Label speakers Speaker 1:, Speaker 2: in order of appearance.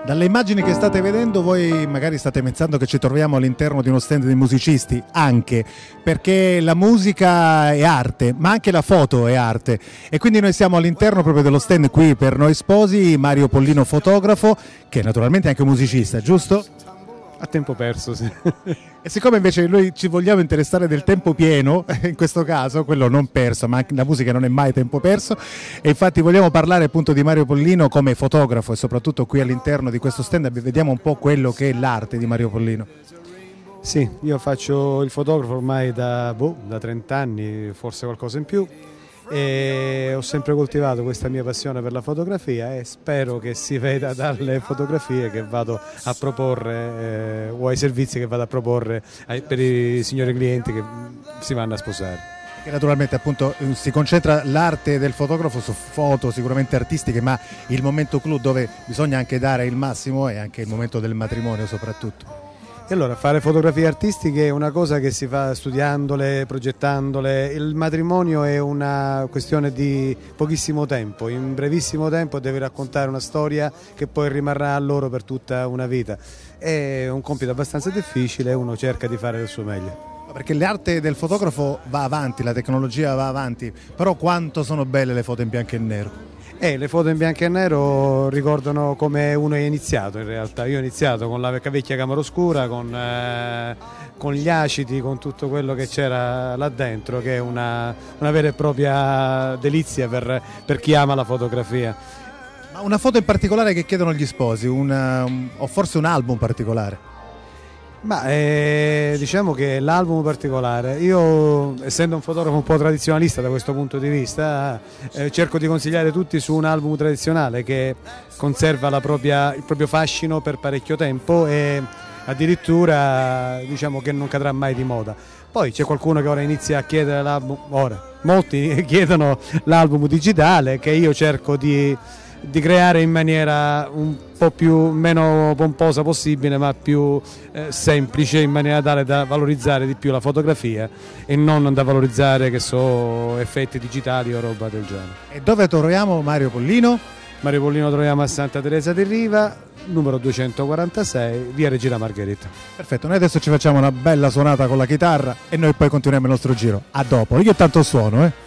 Speaker 1: Dalle immagini che state vedendo voi magari state pensando che ci troviamo all'interno di uno stand di musicisti, anche perché la musica è arte, ma anche la foto è arte, e quindi noi siamo all'interno proprio dello stand qui per Noi Sposi, Mario Pollino fotografo, che naturalmente è anche musicista, giusto?
Speaker 2: A tempo perso, sì.
Speaker 1: E siccome invece noi ci vogliamo interessare del tempo pieno, in questo caso, quello non perso, ma anche la musica non è mai tempo perso, e infatti vogliamo parlare appunto di Mario Pollino come fotografo e soprattutto qui all'interno di questo stand vediamo un po' quello che è l'arte di Mario Pollino.
Speaker 2: Sì, io faccio il fotografo ormai da 30 anni, forse qualcosa in più, e ho sempre coltivato questa mia passione per la fotografia e spero che si veda dalle fotografie che vado a proporre o ai servizi che vado a proporre per i signori clienti che si vanno a sposare.
Speaker 1: Che naturalmente appunto si concentra l'arte del fotografo su foto sicuramente artistiche, ma il momento clou dove bisogna anche dare il massimo è anche il momento del matrimonio soprattutto.
Speaker 2: E allora fare fotografie artistiche è una cosa che si fa studiandole, progettandole. Il matrimonio è una questione di pochissimo tempo, in brevissimo tempo devi raccontare una storia che poi rimarrà a loro per tutta una vita. È un compito abbastanza difficile e uno cerca di fare del suo meglio.
Speaker 1: Perché l'arte del fotografo va avanti, la tecnologia va avanti, però quanto sono belle le foto in bianco e nero.
Speaker 2: Le foto in bianco e nero ricordano come uno è iniziato in realtà. Io ho iniziato con la vecchia camera oscura, con gli acidi, con tutto quello che c'era là dentro, che è una vera e propria delizia per chi ama la fotografia.
Speaker 1: Ma una foto in particolare che chiedono gli sposi, o forse un album particolare?
Speaker 2: Diciamo che l'album particolare, io essendo un fotografo un po' tradizionalista da questo punto di vista, cerco di consigliare tutti su un album tradizionale che conserva il proprio fascino per parecchio tempo e addirittura diciamo che non cadrà mai di moda. Poi c'è qualcuno che ora inizia a chiedere l'album, molti chiedono l'album digitale che io cerco di creare in maniera un po' meno pomposa possibile, ma più semplice, in maniera tale da valorizzare di più la fotografia e non da valorizzare, che so, effetti digitali o roba del genere.
Speaker 1: E dove troviamo Mario Pollino?
Speaker 2: Mario Pollino troviamo a Santa Teresa di Riva, numero 246, via Regina Margherita.
Speaker 1: Perfetto, noi adesso ci facciamo una bella suonata con la chitarra e noi poi continuiamo il nostro giro. A dopo, io tanto suono,